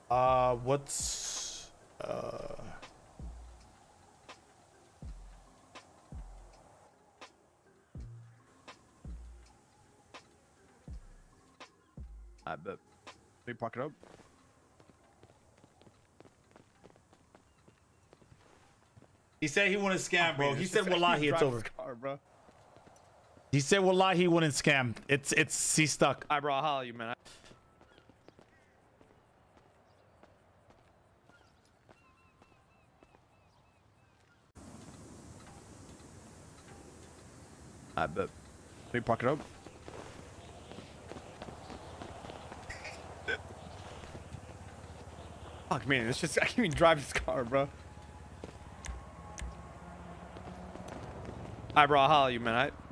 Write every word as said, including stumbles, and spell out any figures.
Uh, what's uh? I bet. Let me park it up. He said he wouldn't scam, bro. Man, He it's said, just- "Wallahi, it's drive over." this car, bro. He said, "Wallahi, he wouldn't scam. It's it's he's stuck." All right, bro. I'll holler at you, man. I bet. Let me park it up. Fuck, man. It's just I can't even drive this car, bro. All right, bro. I'll holler at you, man. All right?